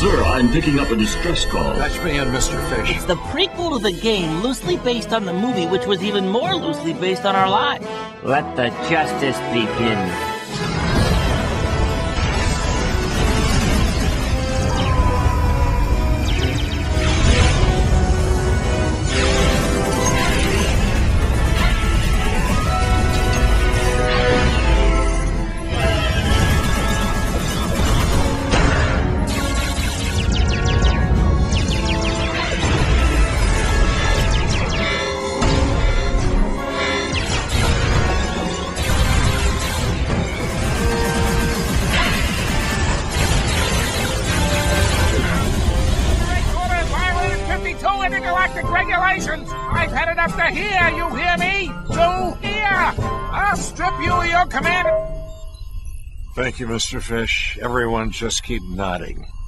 Sir, I'm picking up a distress call. Patch me in, Mr. Fish. It's the prequel to the game, loosely based on the movie, which was even more loosely based on our lives. Let the justice begin. Intergalactic regulations! I've had it up to here, you hear me? To here! I'll strip you of your command. Thank you, Mr. Fish. Everyone just keep nodding.